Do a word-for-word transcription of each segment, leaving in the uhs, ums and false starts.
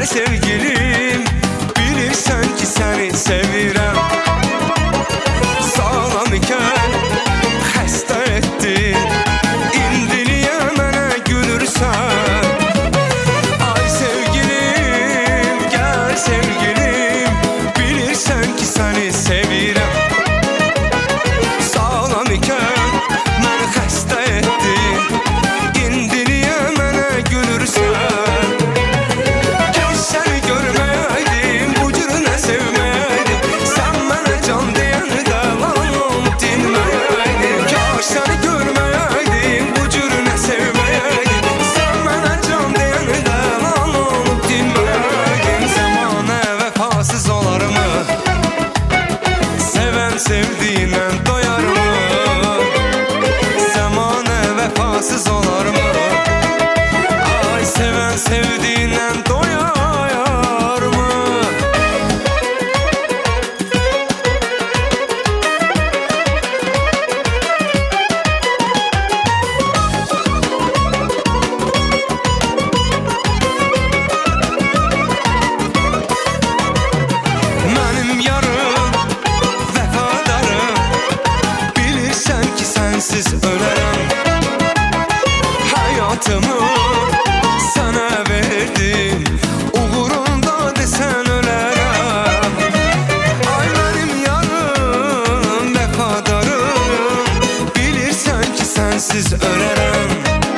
sevgilim, bilirsən ki səni sevirəm. Sağlam ikən xəstə etdin, indi niyə mənə gülürsən? Ay sevgilim, gəl sevgilim, bilirsən ki səni sevirəm. Sağlam ikən məni xəstə etdin, indi niyə mənə gülürsən? Sevdiğinlə doyar mı? Zamanə vəfasız olar mı? Ay sevən sevdiğinlə doyar mı? Mənim yarım sensiz ölərəm. Həyatımı sana verdim, uğrunda desən ölərəm. Ay mənim yarım, vəfadarım, bilirsən ki sensiz ölərəm.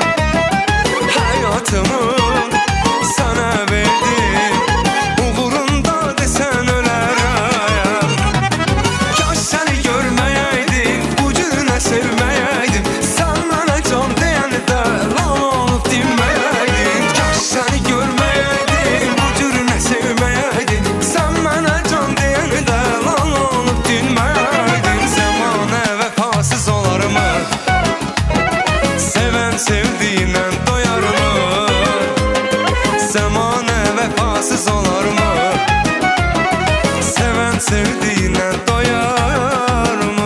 Həyatımı sana verdim, uğrunda desən ölərəm. Kaş səni görməyəydim, sevməyəydim, sən mənə can deyəni də lan olub dinməyəydin. Kaş səni görməyəydim, bu cür nə sevməyəydim, sən mənə can deyəni də lan olub dinməyəydin. Zamanə vəfasız olar mı? Sevən sevdiğinlə doyar mı? Zamanə vəfasız olar mı? Sevən sevdiğinlə doyar mı?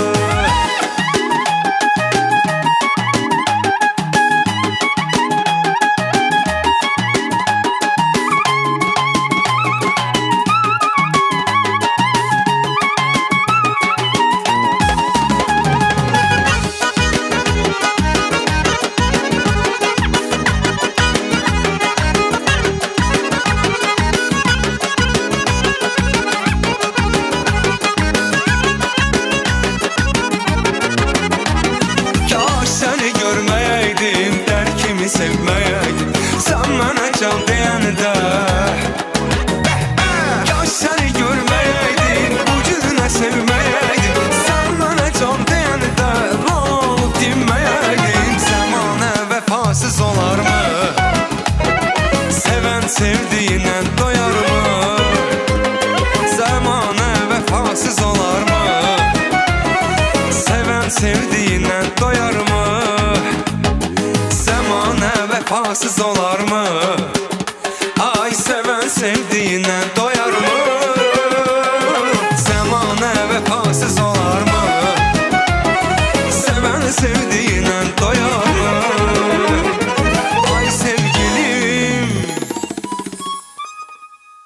Görməyəydim, dərkimi sevməyəydim, sən mənə can deyəni də. Kaş səni görməyəydim, bu cür nə sevməyəydim, sən mənə can deyəni də lan olub dinməyəydim. Zamanə vəfasız olar mı? Sevən sevdiğinlə doyar mı? Zamanə vəfasız olar mı? Sevən sevdiğinlə doyar mı? Zamanə vəfasız olar mı?